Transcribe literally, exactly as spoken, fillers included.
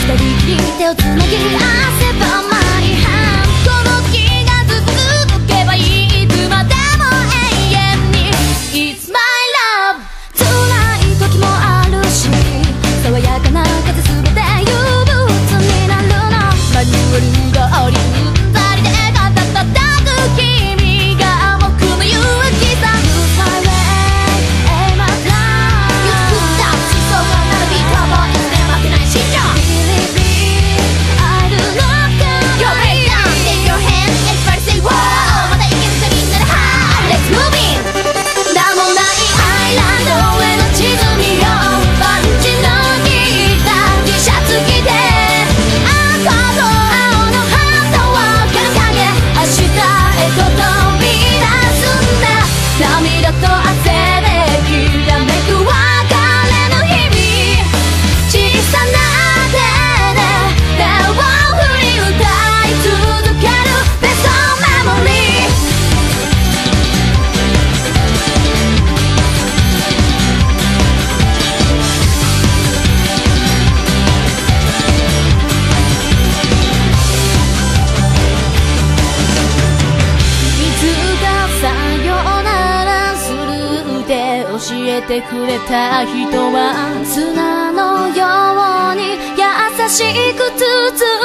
二人きり手をつなぎ汗ばまりはんこの気が続けばいつまでも永遠に It's my love 辛い時もあるし爽やかな風すべて憂鬱になるのマニュアルがあり二人で肩叩く君が僕の勇気さ Lose my way aim at love ゆっくりだしそうならビートもいつでも負けない心情 Believe I do not care Your breakdown take your hand everybody say wow またいけるかみんなで Hi Let's move in 名もないアイランドへの地図見ようパンチの効いた T シャツ着て赤と青のハートをかる影明日へと飛び出すんだ涙と汗できらめく別れの日々小さな手で手を振り歌い続ける Best of memoryいつかさよならするって教えてくれた人は砂のように優しく包